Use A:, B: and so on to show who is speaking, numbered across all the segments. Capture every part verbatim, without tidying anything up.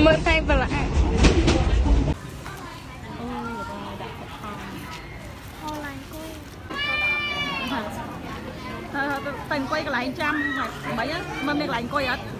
A: មើលតែប្រឡាក់តែអង្គុយកន្លែងចាំបីមិនមានកន្លែងអង្គុយអត់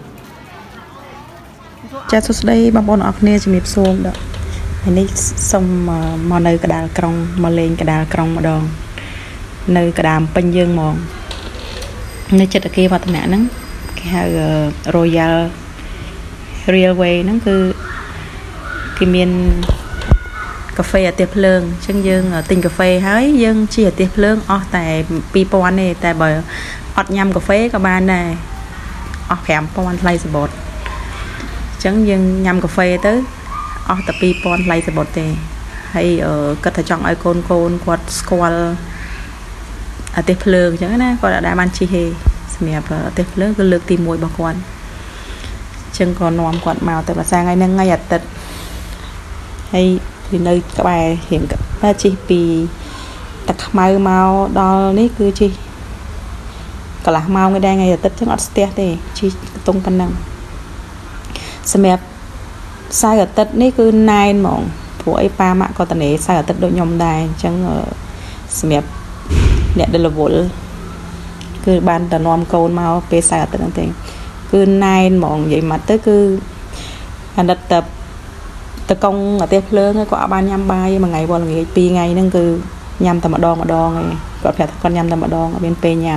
A: ចាសសួស្តីបងប្អូនអរគ្នាជំរាបសួរដល់ហើយនេះសូមមកនៅកដាលក្រុងមកលេងកដាលក្រុងម្ដងនៅកដាលពេញយើងហ្មងនៅចិត្តអគារវឌ្ឍនៈហ្នឹងគេហៅ Royal Railway ហ្នឹងគឺគេមានកាហ្វេអាទិភ្លើងអញ្ចឹងយើងទិញកាហ្វេហើយយើងជិះអាទិភ្លើងអស់តែពីរពាន់ទេតែបើអត់ញ៉ាំកាហ្វេក៏បានដែរអស់ប្រាំពាន់ថ្លៃសបុតអញ្ចឹងយើងញ៉ាំកាហ្វេទៅអស់តែពីរពាន់ថ្លៃសបុតទេហើយគាត់ថាចង់ឲ្យកូនកូនគាត់ស្គាល់អាទិភ្លើងអញ្ចឹងណាគាត់អត់ដែលបានជិះទេសម្រាប់អាទិភ្លើងគឺលើកទីមួយរបស់គាត់អញ្ចឹងក៏នាំគាត់មកទៅភាសាថ្ងៃហ្នឹងថ្ងៃអាទិត្យហើយពីនៅក្បែររៀងតែជិះពីតាខ្មៅមកដល់នេះគឺជិះកន្លះម៉ោងឯដែរថ្ងៃអាទិត្យចឹងអត់ស្ទះទេជិះតុងប៉ុណ្ណឹងសម្រាប់សៅរ៍អាទិត្យនេះគឺណែនហ្មងព្រោះអីប៉ាម៉ាក់ក៏តនេសៅរ៍អាទិត្យដូចខ្ញុំដែរអញ្ចឹងសម្រាប់អ្នកដែលរវល់គឺបានតែនាំកូនមកពេលសៅរ៍អាទិត្យហ្នឹងទេគឺណែនហ្មងនិយាយមកទៅគឺអាណិតតែតកងអាទិភ្លើងក៏អត់បានញ៉ាំបាយមួយថ្ងៃវល់ល្ងាចពីរថ្ងៃហ្នឹងគឺញ៉ាំតែម្ដងម្ដងឯងគាត់ប្រាប់ថាគាត់ញ៉ាំតែម្ដងអត់មានពេលញ៉ាំ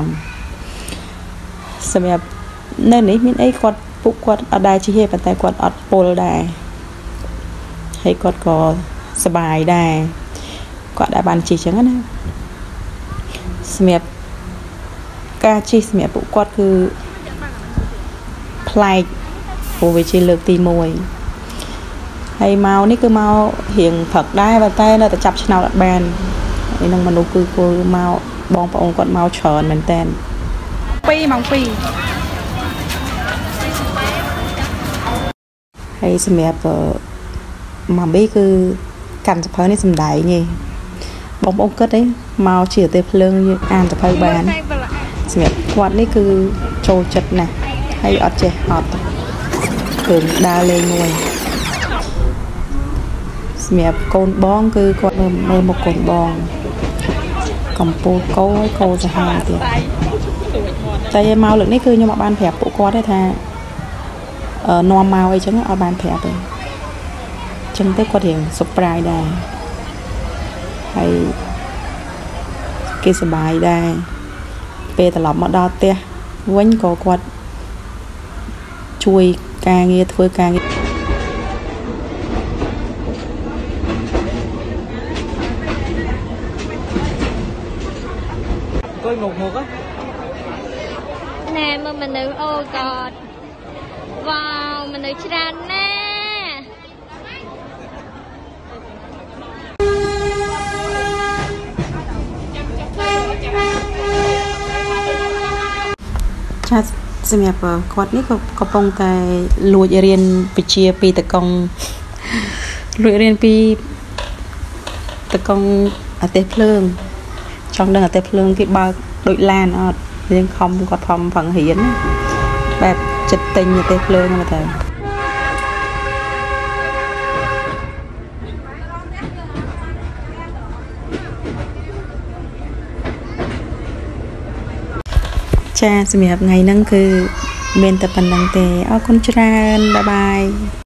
A: សម្រាប់នៅនេះមានអីគាត់ពួកគាត់អត់ដែរជិះទេប៉ុន្តែគាត់អត់ពុលដែរហើយគាត់ក៏សប្បាយដែរគាត់ដែរបានជិះចឹងណាសម្រាប់ការជិះសម្រាប់ពួកគាត់គឺប្លែកព្រោះវាជាលើកទីមួយហើយមកនេះគឺមករៀងព្រឹកដែរប៉ុន្តែនៅតែចាប់ឆ្នោតអត់បានហើយនឹងមនុស្សគឺគោលមកបងប្អូនគាត់មកច្រើនមែនតើពីម៉ោងពីរហើយសម្រាប់ម៉ាមីគឺកាន់សភៅនេះសំដែងឯងបងប្អូនគិតឯងមកជាទេភ្លើងយើងអានសភៅបានសម្រាប់គាត់នេះគឺចូលចិត្តណាស់ហើយអត់ចេះអត់គឺដើរលេងមួយសម្រាប់កូនបងគឺគាត់មើលមើលមកកូនបងកំពូលកោកោសាហាវទៀតតែមកលើកនេះគឺខ្ញុំអត់បានប្រាប់ពួកគាត់ទេថានាំមកអីចឹងអត់បានប្រាប់ទេចឹងទៅគាត់រៀង surprise ដែរហើយគេសប្បាយដែរពេលត្រឡប់មកដល់ផ្ទះវិញក៏គាត់ជួយការងារធ្វើការងារគួយមុខមុខណែមើលមនុស្សអូកอดវ៉ាវមនុស្សច្រើនណាស់ចាសម្រាប់គាត់នេះក៏កំពុងតែលួចរៀនវិជ្ជាពីតកងលួចរៀនពីតកងអាទិភ្លើងចង់ដឹងអាទិភ្លើងគេបើកដូចឡានអត់រៀងខំគាត់ខំប្រឹងរៀនបែបចិត្តទិញអាទិភ្លើងមកទៅចាសម្រាប់ថ្ងៃហ្នឹងគឺមានតែប៉ុណ្្នឹងទេអរគុណច្រើនបាយបាយ